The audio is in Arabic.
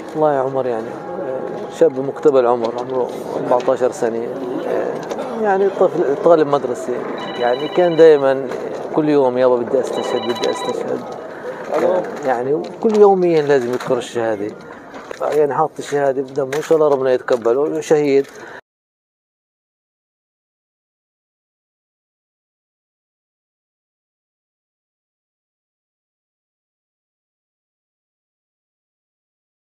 والله يا عمر يعني شاب مقتبل العمر، عمره 14 سنة. يعني طالب مدرسة. يعني كان دائما كل يوم يابا بدي استشهد بدي استشهد. يعني كل يوميا لازم يذكر الشهادة. يعني حاط الشهادة بدمه، إن شاء الله ربنا يتقبله شهيد.